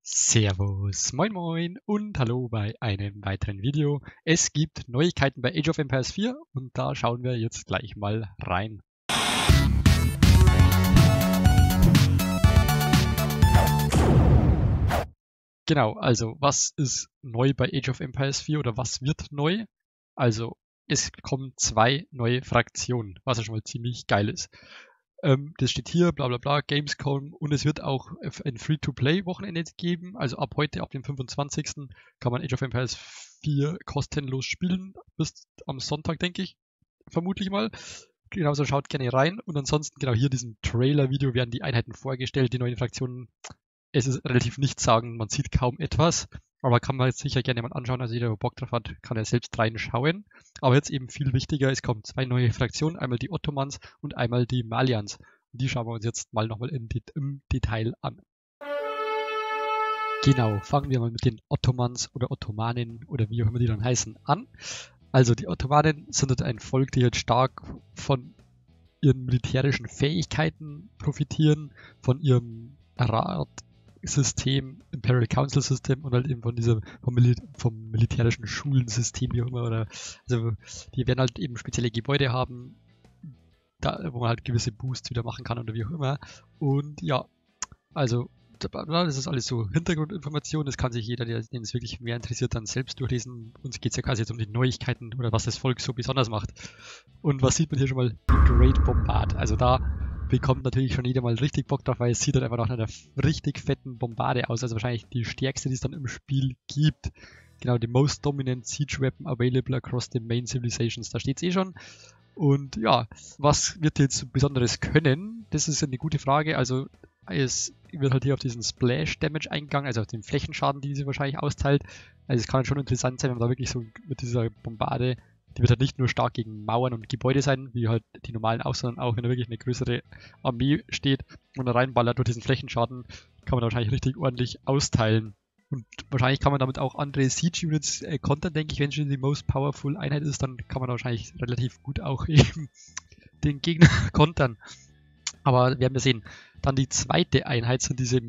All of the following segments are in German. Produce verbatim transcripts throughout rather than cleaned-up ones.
Servus, moin moin und hallo bei einem weiteren Video. Es gibt Neuigkeiten bei Age of Empires vier und da schauen wir jetzt gleich mal rein. Genau, also was ist neu bei Age of Empires vier oder was wird neu? Also es kommen zwei neue Fraktionen, was ja schon mal ziemlich geil ist. Ähm, das steht hier, bla bla bla, Gamescom, und es wird auch ein Free-to-Play-Wochenende geben. Also ab heute, ab dem fünfundzwanzigsten kann man Age of Empires vier kostenlos spielen, bis am Sonntag, denke ich, vermutlich mal. Genauso schaut gerne rein. Und ansonsten, genau hier diesem Trailer-Video werden die Einheiten vorgestellt, die neuen Fraktionen. Es ist relativ nichtssagend, man sieht kaum etwas, aber kann man jetzt sicher gerne mal anschauen. Also jeder, der Bock drauf hat, kann ja selbst reinschauen. Aber jetzt eben viel wichtiger, es kommen zwei neue Fraktionen, einmal die Ottomans und einmal die Malians. Und die schauen wir uns jetzt mal nochmal im Detail an. Genau, fangen wir mal mit den Ottomans oder Ottomanen oder wie auch immer die dann heißen an. Also die Ottomanen sind halt ein Volk, die jetzt stark von ihren militärischen Fähigkeiten profitieren, von ihrem Rat System, Imperial Council System und halt eben von dieser vom, Mil vom militärischen Schulensystem, wie auch immer, oder also die werden halt eben spezielle Gebäude haben, da, wo man halt gewisse Boosts wieder machen kann oder wie auch immer. Und ja, also das ist alles so Hintergrundinformation, das kann sich jeder, der den es wirklich mehr interessiert, dann selbst durchlesen. Uns geht es ja quasi jetzt um die Neuigkeiten oder was das Volk so besonders macht. Und was sieht man hier schon mal? Die Great Bombard. Also da bekommt natürlich schon jeder mal richtig Bock drauf, weil es sieht halt einfach nach einer richtig fetten Bombarde aus. Also wahrscheinlich die stärkste, die es dann im Spiel gibt. Genau, the most dominant siege weapon available across the main civilizations. Da steht es eh schon. Und ja, was wird jetzt so Besonderes können? Das ist eine gute Frage. Also es wird halt hier auf diesen Splash Damage eingegangen, also auf den Flächenschaden, die sie wahrscheinlich austeilt. Also es kann halt schon interessant sein, wenn man da wirklich so mit dieser Bombarde, die wird halt nicht nur stark gegen Mauern und Gebäude sein, wie halt die normalen auch, sondern auch wenn da wirklich eine größere Armee steht und da reinballert durch diesen Flächenschaden, kann man da wahrscheinlich richtig ordentlich austeilen. Und wahrscheinlich kann man damit auch andere Siege-Units äh, kontern, denke ich. Wenn schon die most powerful Einheit ist, dann kann man da wahrscheinlich relativ gut auch eben den Gegner kontern. Aber werden wir sehen. Dann die zweite Einheit sind diese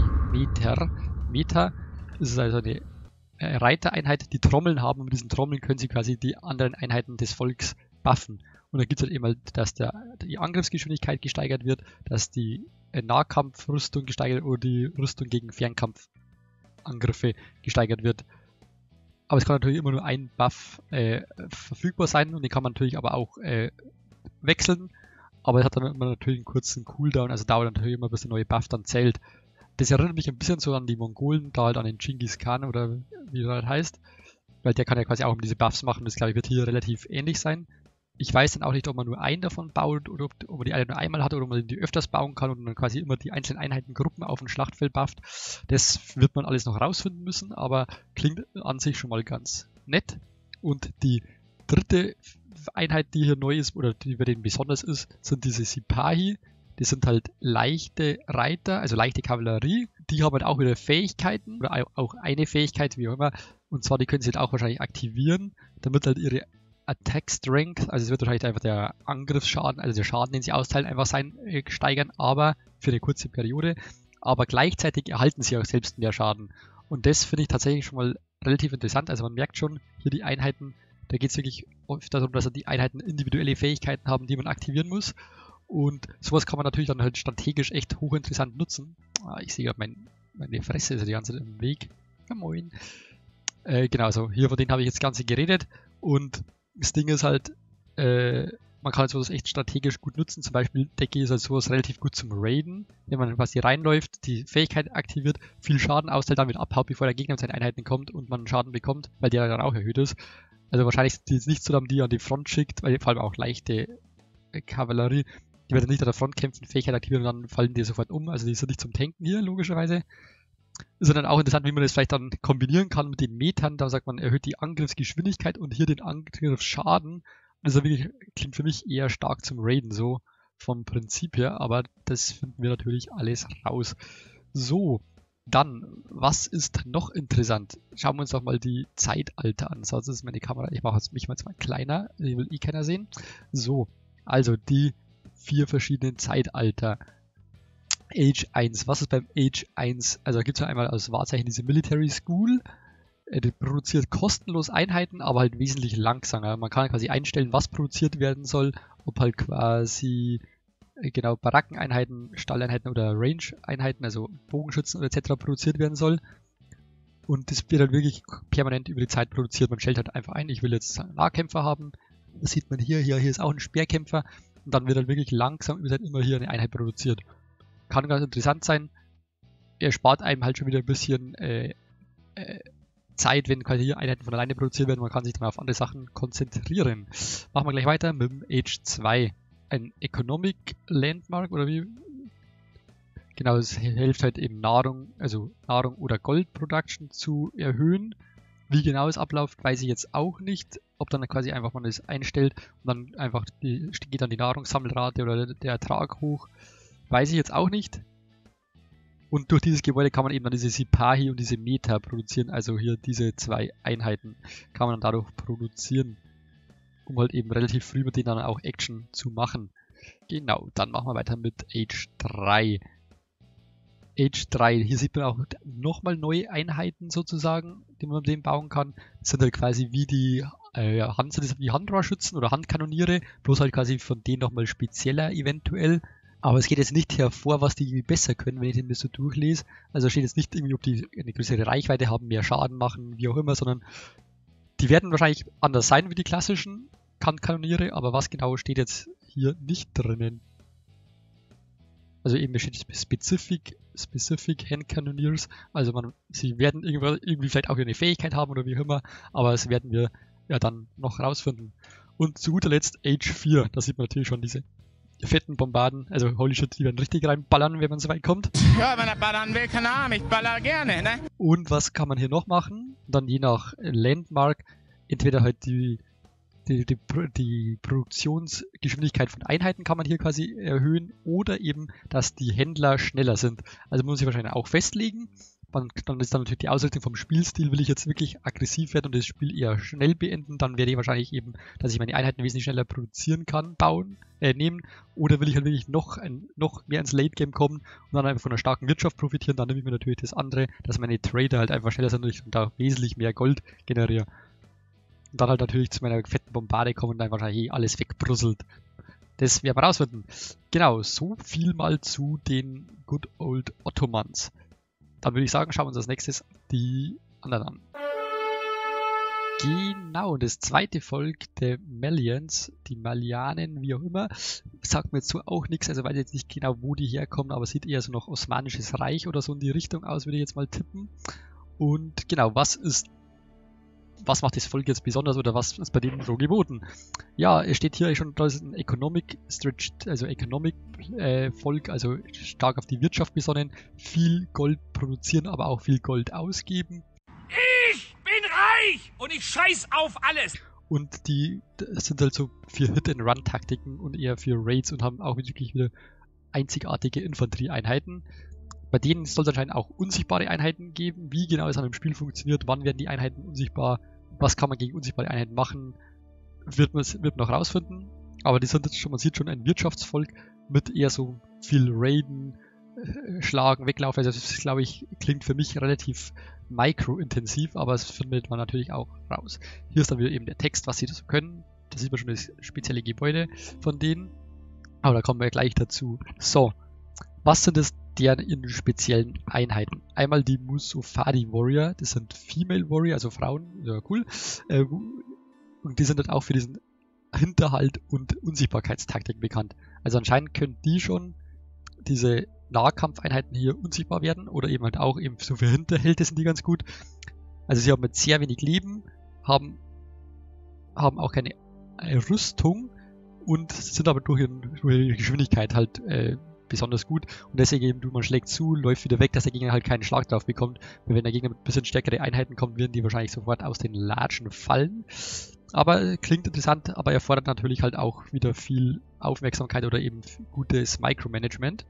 Meter. Meter. Das ist also eine Reitereinheit, die Trommeln haben. Und mit diesen Trommeln können sie quasi die anderen Einheiten des Volks buffen. Und da gibt es halt eben, dass der, die Angriffsgeschwindigkeit gesteigert wird, dass die Nahkampfrüstung gesteigert oder die Rüstung gegen Fernkampfangriffe gesteigert wird. Aber es kann natürlich immer nur ein Buff äh, verfügbar sein und den kann man natürlich aber auch äh, wechseln. Aber es hat dann immer natürlich einen kurzen Cooldown, also dauert natürlich immer, bis der neue Buff dann zählt. Das erinnert mich ein bisschen so an die Mongolen, da halt an den Genghis Khan oder wie er halt heißt. Weil der kann ja quasi auch diese Buffs machen, das glaube ich wird hier relativ ähnlich sein. Ich weiß dann auch nicht, ob man nur einen davon baut oder ob, ob man die eine nur einmal hat oder ob man die öfters bauen kann und dann quasi immer die einzelnen Einheitengruppen auf dem Schlachtfeld bufft. Das wird man alles noch rausfinden müssen, aber klingt an sich schon mal ganz nett. Und die dritte Einheit, die hier neu ist oder die bei denen besonders ist, sind diese Sipahi. Die sind halt leichte Reiter, also leichte Kavallerie. Die haben halt auch wieder Fähigkeiten oder auch eine Fähigkeit, wie auch immer. Und zwar, die können sie halt auch wahrscheinlich aktivieren, damit halt ihre Attack Strength, also es wird wahrscheinlich einfach der Angriffsschaden, also der Schaden, den sie austeilen, einfach sein, äh, steigern, aber für eine kurze Periode. Aber gleichzeitig erhalten sie auch selbst mehr Schaden. Und das finde ich tatsächlich schon mal relativ interessant. Also man merkt schon, hier die Einheiten, da geht es wirklich oft darum, dass die Einheiten individuelle Fähigkeiten haben, die man aktivieren muss. Und sowas kann man natürlich dann halt strategisch echt hochinteressant nutzen. Ah, ich sehe gerade, mein, meine Fresse ist die ganze Zeit im Weg. Ja, moin. Äh, genau, also hier von denen habe ich jetzt das Ganze geredet. Und das Ding ist halt, äh, man kann halt sowas echt strategisch gut nutzen. Zum Beispiel Decke ist halt sowas relativ gut zum Raiden. Wenn man quasi reinläuft, die Fähigkeit aktiviert, viel Schaden austeilt, dann wieder abhaut, bevor der Gegner mit seinen Einheiten kommt und man Schaden bekommt, weil der dann auch erhöht ist. Also wahrscheinlich sind die jetzt nicht so, dass man die an die Front schickt, weil vor allem auch leichte Kavallerie, die werden nicht an der Front kämpfen, Fähigkeit aktivieren und dann fallen die sofort um. Also die sind nicht zum Tanken hier, logischerweise. Ist dann auch interessant, wie man das vielleicht dann kombinieren kann mit den Metern. Da sagt man, erhöht die Angriffsgeschwindigkeit und hier den Angriffsschaden. Das ist wirklich, klingt für mich eher stark zum Raiden, so vom Prinzip her. Aber das finden wir natürlich alles raus. So, dann, was ist noch interessant? Schauen wir uns doch mal die Zeitalter an. So, das ist meine Kamera. Ich mache mich mal zwar kleiner, die will eh keiner sehen. So, also die vier verschiedenen Zeitalter. Age eins. Was ist beim Age eins? Also da gibt es ja einmal als Wahrzeichen diese Military School. Die produziert kostenlos Einheiten, aber halt wesentlich langsamer. Man kann quasi einstellen, was produziert werden soll, ob halt quasi genau Barackeneinheiten, Stalleinheiten oder Range-Einheiten, also Bogenschützen oder et cetera produziert werden soll. Und das wird halt wirklich permanent über die Zeit produziert. Man stellt halt einfach ein, ich will jetzt einen Nahkämpfer haben. Das sieht man hier, hier, hier ist auch ein Speerkämpfer. Und dann wird halt wirklich langsam über die Zeit immer hier eine Einheit produziert. Kann ganz interessant sein. Er spart einem halt schon wieder ein bisschen äh, äh, Zeit, wenn quasi hier Einheiten von alleine produziert werden. Man kann sich dann auf andere Sachen konzentrieren. Machen wir gleich weiter mit dem Age zwei. Ein Economic Landmark oder wie? Genau, es hilft halt eben Nahrung, also Nahrung oder Gold Production zu erhöhen. Wie genau es abläuft, weiß ich jetzt auch nicht. Ob dann quasi einfach man das einstellt und dann einfach die, geht dann die Nahrungssammelrate oder der Ertrag hoch. Weiß ich jetzt auch nicht. Und durch dieses Gebäude kann man eben dann diese Sipahi und diese Meta produzieren. Also hier diese zwei Einheiten kann man dann dadurch produzieren, um halt eben relativ früh mit denen dann auch Action zu machen. Genau, dann machen wir weiter mit Age drei. Age drei, hier sieht man auch nochmal neue Einheiten sozusagen, die man mit dem bauen kann. Das sind halt quasi wie die äh, Hand, sind das wie Handrohrschützen oder Handkanoniere, bloß halt quasi von denen nochmal spezieller eventuell. Aber es geht jetzt nicht hervor, was die irgendwie besser können, wenn ich den das so durchlese. Also steht jetzt nicht irgendwie, ob die eine größere Reichweite haben, mehr Schaden machen, wie auch immer, sondern die werden wahrscheinlich anders sein wie die klassischen Handkanoniere, aber was genau steht jetzt hier nicht drinnen. Also eben steht Specific, Specific Hand Cannoneers, also man, sie werden irgendwie, irgendwie vielleicht auch eine Fähigkeit haben oder wie auch immer, aber das werden wir ja dann noch rausfinden. Und zu guter Letzt Age vier, da sieht man natürlich schon diese fetten Bombarden, also holy shit, die werden richtig reinballern, wenn man so weit kommt. Ja, wenn er ballern will, keine Ahnung, ich baller gerne, ne? Und was kann man hier noch machen? Dann je nach Landmark, entweder halt die, die, die, die Produktionsgeschwindigkeit von Einheiten kann man hier quasi erhöhen oder eben, dass die Händler schneller sind. Also man muss sich wahrscheinlich auch festlegen. Man, dann ist dann natürlich die Ausrichtung vom Spielstil, will ich jetzt wirklich aggressiv werden und das Spiel eher schnell beenden, dann werde ich wahrscheinlich eben, dass ich meine Einheiten wesentlich schneller produzieren kann, bauen, äh, nehmen, oder will ich halt wirklich noch, ein, noch mehr ins Late Game kommen und dann einfach von einer starken Wirtschaft profitieren, dann nehme ich mir natürlich das andere, dass meine Trader halt einfach schneller sind und ich da wesentlich mehr Gold generiere. Und dann halt natürlich zu meiner fetten Bombarde kommen und dann wahrscheinlich alles wegbrusselt. Das werden wir rausfinden. Genau, so viel mal zu den Good Old Ottomans. Dann würde ich sagen, schauen wir uns als nächstes die anderen an. Genau, das zweite Volk der Malians, die Malianen, wie auch immer, sagt mir jetzt so auch nichts, also weiß jetzt nicht genau, wo die herkommen, aber sieht eher so noch Osmanisches Reich oder so in die Richtung aus, würde ich jetzt mal tippen. Und genau, was ist, was macht das Volk jetzt besonders oder was ist bei denen so geboten? Ja, es steht hier schon, da ist ein Economic Stretch, also Economic äh, Volk, also stark auf die Wirtschaft besonnen, viel Gold produzieren, aber auch viel Gold ausgeben. Ich bin reich und ich scheiß auf alles. Und die sind halt so für Hit-and-Run-Taktiken und eher für Raids und haben auch wirklich wieder einzigartige Infanterieeinheiten. Bei denen soll es anscheinend auch unsichtbare Einheiten geben. Wie genau es an dem Spiel funktioniert, wann werden die Einheiten unsichtbar, was kann man gegen unsichtbare Einheiten machen, wird man, wird man noch rausfinden. Aber die sind jetzt schon, man sieht schon ein Wirtschaftsvolk mit eher so viel Raiden, äh, Schlagen, Weglaufen. Also das, glaube ich, klingt für mich relativ micro-intensiv, aber das findet man natürlich auch raus. Hier ist dann wieder eben der Text, was sie da so können. Da sieht man schon das spezielle Gebäude von denen. Aber da kommen wir gleich dazu. So, was sind das deren in speziellen Einheiten? Einmal die Musofadi Warrior, das sind Female Warrior, also Frauen, ja cool. Äh, und die sind dann auch für diesen Hinterhalt und Unsichtbarkeitstaktik bekannt. Also anscheinend können die schon diese Nahkampfeinheiten hier unsichtbar werden oder eben halt auch eben so für Hinterhälte sind die ganz gut. Also sie haben mit sehr wenig Leben, haben, haben auch keine Rüstung und sind aber durch ihre Geschwindigkeit halt äh, besonders gut und deswegen eben, du, man schlägt zu, läuft wieder weg, dass der Gegner halt keinen Schlag drauf bekommt. Weil wenn der Gegner mit ein bisschen stärkere Einheiten kommt, werden die wahrscheinlich sofort aus den Latschen fallen. Aber äh, klingt interessant, aber erfordert natürlich halt auch wieder viel Aufmerksamkeit oder eben gutes Micromanagement.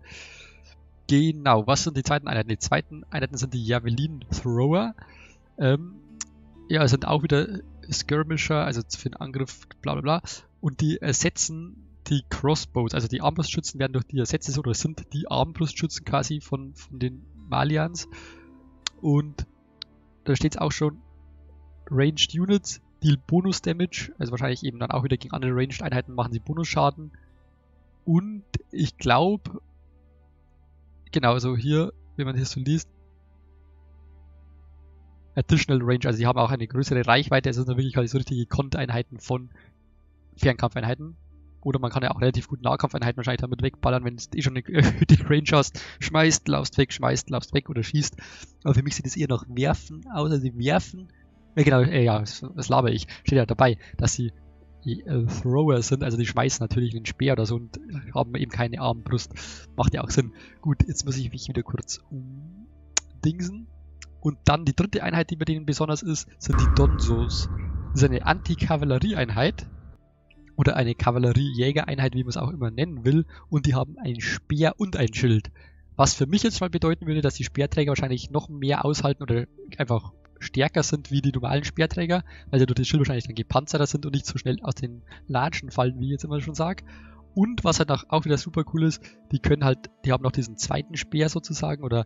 Genau, was sind die zweiten Einheiten? Die zweiten Einheiten sind die Javelin Thrower. Ähm, ja, sind auch wieder Skirmisher, also für den Angriff, bla bla bla. Und die ersetzen die Crossbows, also die Armbrustschützen werden durch die ersetzt oder sind die Armbrustschützen quasi von, von den Malians. Und da steht es auch schon, Ranged Units deal Bonus Damage, also wahrscheinlich eben dann auch wieder gegen andere Ranged Einheiten machen sie Bonusschaden. Und ich glaube, genau, so hier, wenn man hier so liest, Additional Range, also die haben auch eine größere Reichweite, also sind wirklich halt so richtige Konteinheiten von Fernkampfeinheiten. Oder man kann ja auch relativ gut Nahkampfeinheiten wahrscheinlich damit wegballern, wenn du eh schon eine erhöhte Range hast. Schmeißt, laufst weg, schmeißt, laufst weg oder schießt. Aber für mich sieht es eher nach Werfen aus, also sie werfen. Ja genau, äh, ja, das, das laber ich. Steht ja dabei, dass sie die äh, Thrower sind, also die schmeißen natürlich einen Speer oder so und haben eben keine Armbrust. Macht ja auch Sinn. Gut, jetzt muss ich mich wieder kurz umdingsen. Und dann die dritte Einheit, die bei denen besonders ist, sind die Donzos. Das ist eine Anti-Kavallerie-Einheit. Oder eine Kavallerie-Jägereinheit, wie man es auch immer nennen will. Und die haben ein Speer und ein Schild. Was für mich jetzt mal bedeuten würde, dass die Speerträger wahrscheinlich noch mehr aushalten oder einfach stärker sind wie die normalen Speerträger, weil sie durch das Schild wahrscheinlich dann gepanzerter sind und nicht so schnell aus den Latschen fallen, wie ich jetzt immer schon sage. Und was halt auch wieder super cool ist, die können halt, die haben noch diesen zweiten Speer sozusagen oder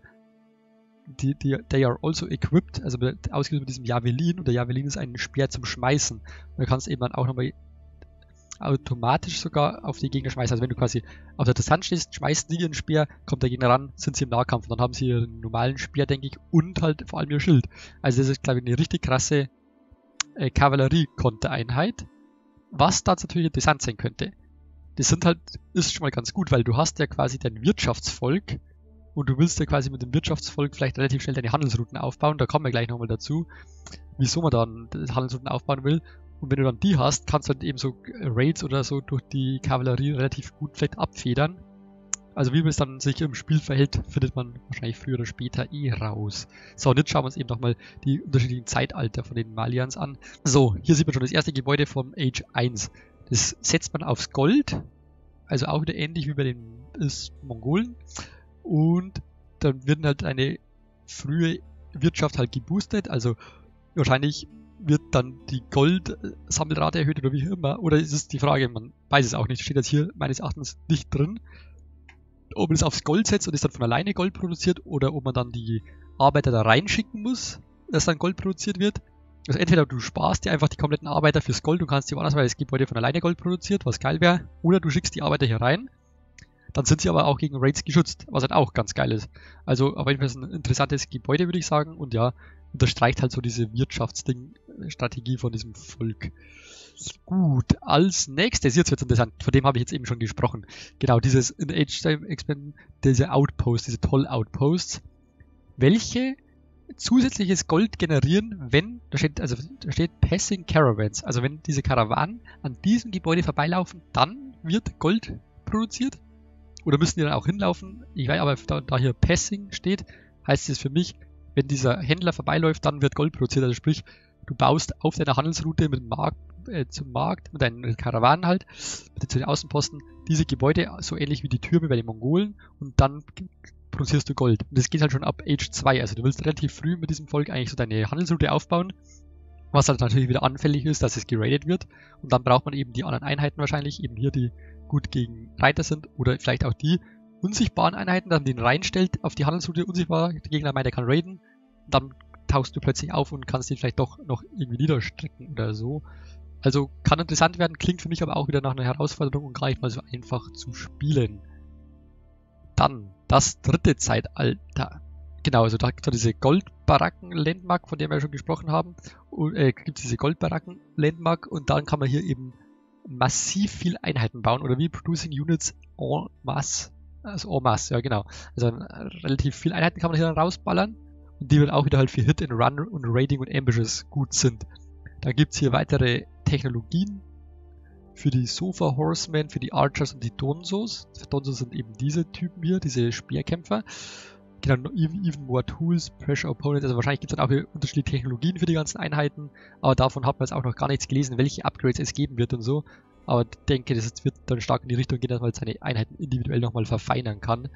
die, die, they are also equipped, also ausgerüstet mit diesem Javelin und der Javelin ist ein Speer zum Schmeißen. Und da kannst du eben dann auch nochmal automatisch sogar auf die Gegner schmeißen. Also wenn du quasi auf der Distanz stehst, schmeißt die ihren Speer, kommt der Gegner ran, sind sie im Nahkampf. Und dann haben sie ihren normalen Speer, denke ich, und halt vor allem ihr Schild. Also das ist, glaube ich, eine richtig krasse äh, Kavallerie-Kontereinheit. Was da natürlich interessant sein könnte. Das sind halt, ist schon mal ganz gut, weil du hast ja quasi dein Wirtschaftsvolk und du willst ja quasi mit dem Wirtschaftsvolk vielleicht relativ schnell deine Handelsrouten aufbauen. Da kommen wir gleich nochmal dazu, wieso man dann Handelsrouten aufbauen will. Und wenn du dann die hast, kannst du halt eben so Raids oder so durch die Kavallerie relativ gut vielleicht abfedern. Also wie es dann sich im Spiel verhält, findet man wahrscheinlich früher oder später eh raus. So, und jetzt schauen wir uns eben nochmal die unterschiedlichen Zeitalter von den Malians an. So, hier sieht man schon das erste Gebäude von Age eins. Das setzt man aufs Gold, also auch wieder ähnlich wie bei den ist Mongolen. Und dann wird halt eine frühe Wirtschaft halt geboostet, also wahrscheinlich wird dann die Goldsammelrate erhöht oder wie immer. Oder ist es die Frage, man weiß es auch nicht, steht jetzt hier meines Erachtens nicht drin, ob man es aufs Gold setzt und es dann von alleine Gold produziert oder ob man dann die Arbeiter da reinschicken muss, dass dann Gold produziert wird. Also entweder du sparst dir einfach die kompletten Arbeiter fürs Gold und kannst die woanders, weil das Gebäude von alleine Gold produziert, was geil wäre, oder du schickst die Arbeiter hier rein. Dann sind sie aber auch gegen Raids geschützt, was halt auch ganz geil ist. Also auf jeden Fall ist ein interessantes Gebäude, würde ich sagen, und ja, unterstreicht halt so diese Wirtschaftsding-Strategie von diesem Volk. Gut, als nächstes, jetzt wird es interessant, von dem habe ich jetzt eben schon gesprochen. Genau, dieses in Age-Time-Experiment, diese Outposts, diese Toll-Outposts, welche zusätzliches Gold generieren, wenn, da steht, also da steht Passing Caravans, also wenn diese Karawanen an diesem Gebäude vorbeilaufen, dann wird Gold produziert. Oder müssen die dann auch hinlaufen? Ich weiß aber, da, da hier Passing steht, heißt es für mich, wenn dieser Händler vorbeiläuft, dann wird Gold produziert. Also sprich, du baust auf deiner Handelsroute mit dem Markt, äh, zum Markt, mit deinen Karawanen halt, mit den Außenposten, diese Gebäude, so ähnlich wie die Türme bei den Mongolen, und dann produzierst du Gold. Und das geht halt schon ab Age zwei. Also du willst relativ früh mit diesem Volk eigentlich so deine Handelsroute aufbauen, was halt natürlich wieder anfällig ist, dass es geradet wird. Und dann braucht man eben die anderen Einheiten wahrscheinlich, eben hier die gut gegen Reiter sind oder vielleicht auch die unsichtbaren Einheiten, dann den reinstellt auf die Handelsroute unsichtbar, der Gegner meint, er kann raiden, dann tauchst du plötzlich auf und kannst den vielleicht doch noch irgendwie niederstrecken oder so. Also kann interessant werden, klingt für mich aber auch wieder nach einer Herausforderung und gar nicht mal so einfach zu spielen. Dann das dritte Zeitalter. Genau, also da gibt es diese Goldbaracken-Landmark, von der wir ja schon gesprochen haben. Und, äh, gibt es diese Goldbaracken-Landmark und dann kann man hier eben massiv viel Einheiten bauen oder wie Producing Units en masse. Also en masse, ja genau. Also relativ viele Einheiten kann man hier dann rausballern und die dann auch wieder halt für Hit and Run und Raiding und Ambushes gut sind. Da gibt es hier weitere Technologien für die Sofa Horsemen, für die Archers und die Donzos. Die Donzos sind eben diese Typen hier, diese Speerkämpfer. Genau, even, even more tools, pressure opponents, also wahrscheinlich gibt es dann auch hier unterschiedliche Technologien für die ganzen Einheiten, aber davon hat man jetzt auch noch gar nichts gelesen, welche Upgrades es geben wird und so. Aber ich denke, das wird dann stark in die Richtung gehen, dass man seine Einheiten individuell nochmal verfeinern kann.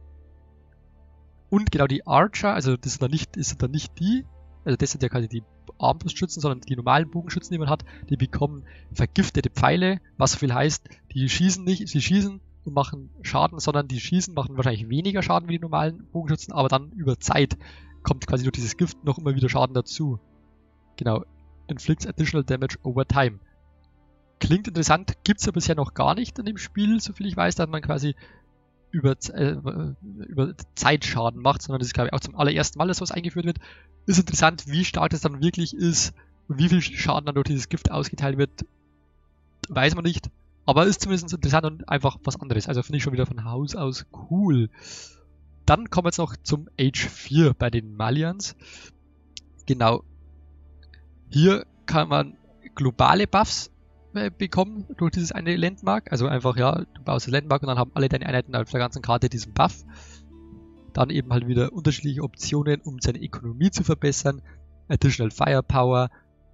Und genau die Archer, also das sind dann nicht, das sind dann nicht die, also das sind ja quasi die Armbrustschützen, sondern die normalen Bogenschützen, die man hat, die bekommen vergiftete Pfeile, was so viel heißt, die schießen nicht, sie schießen und machen Schaden, sondern die schießen, machen wahrscheinlich weniger Schaden wie die normalen Bogenschützen, aber dann über Zeit kommt quasi durch dieses Gift noch immer wieder Schaden dazu. Genau. Inflicts additional damage over time. Klingt interessant, gibt es ja bisher noch gar nicht in dem Spiel, soviel ich weiß, dass man quasi über, äh, über Zeit Schaden macht, sondern das ist, glaube ich, auch zum allerersten Mal, dass was eingeführt wird. Ist interessant, wie stark das dann wirklich ist und wie viel Schaden dann durch dieses Gift ausgeteilt wird, weiß man nicht. Aber ist zumindest interessant und einfach was anderes. Also finde ich schon wieder von Haus aus cool. Dann kommen wir jetzt noch zum Age vier bei den Malians. Genau. Hier kann man globale Buffs bekommen durch dieses eine Landmark. Also einfach, ja, du baust das Landmark und dann haben alle deine Einheiten auf der ganzen Karte diesen Buff. Dann eben halt wieder unterschiedliche Optionen, um seine Ökonomie zu verbessern. Additional Firepower.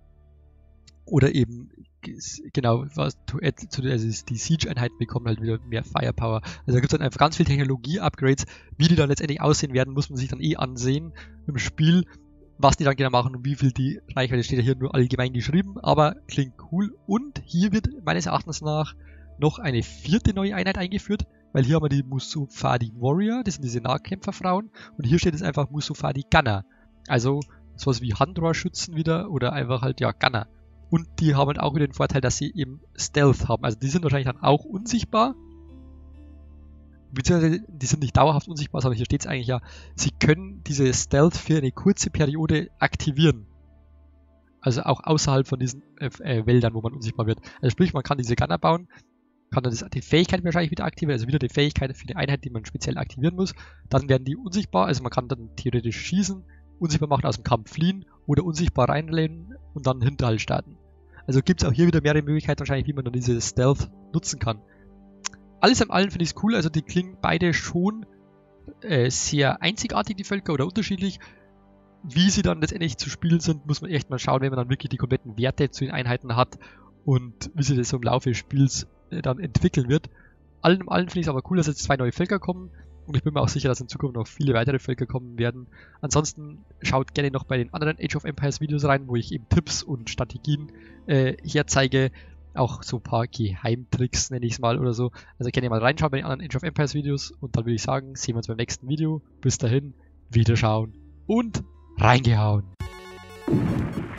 Oder eben, genau, was to add, zu, also die Siege-Einheiten bekommen halt wieder mehr Firepower. Also da gibt es dann einfach ganz viele Technologie-Upgrades. Wie die dann letztendlich aussehen werden, muss man sich dann eh ansehen im Spiel. Was die dann genau machen und wie viel die Reichweite, steht ja hier nur allgemein geschrieben, aber klingt cool. Und hier wird meines Erachtens nach noch eine vierte neue Einheit eingeführt, weil hier haben wir die Musufadi Warrior, das sind diese Nahkämpferfrauen, und hier steht es einfach Musufadi Gunner. Also sowas wie Handrohrschützen wieder oder einfach halt, ja, Gunner. Und die haben halt auch wieder den Vorteil, dass sie eben Stealth haben. Also die sind wahrscheinlich dann auch unsichtbar. Beziehungsweise die sind nicht dauerhaft unsichtbar, sondern hier steht es eigentlich ja, sie können diese Stealth für eine kurze Periode aktivieren. Also auch außerhalb von diesen äh, Wäldern, wo man unsichtbar wird. Also sprich, man kann diese Gunner bauen, kann dann das, die Fähigkeit wahrscheinlich wieder aktivieren, also wieder die Fähigkeit für die Einheit, die man speziell aktivieren muss. Dann werden die unsichtbar, also man kann dann theoretisch schießen, unsichtbar machen, aus dem Kampf fliehen oder unsichtbar reinlehnen und dann Hinterhalt starten. Also gibt es auch hier wieder mehrere Möglichkeiten wahrscheinlich, wie man dann diese Stealth nutzen kann. Alles in allem finde ich es cool, also die klingen beide schon äh, sehr einzigartig, die Völker, oder unterschiedlich. Wie sie dann letztendlich zu spielen sind, muss man echt mal schauen, wenn man dann wirklich die kompletten Werte zu den Einheiten hat und wie sich das so im Laufe des Spiels äh, dann entwickeln wird. Allen in allem finde ich es aber cool, dass jetzt zwei neue Völker kommen und ich bin mir auch sicher, dass in Zukunft noch viele weitere Völker kommen werden. Ansonsten schaut gerne noch bei den anderen Age of Empires Videos rein, wo ich eben Tipps und Strategien äh, herzeige. Auch so ein paar Geheimtricks, nenne ich es mal, oder so. Also gerne mal reinschauen bei den anderen Age of Empires Videos. Und dann würde ich sagen, sehen wir uns beim nächsten Video. Bis dahin, wiederschauen und reingehauen.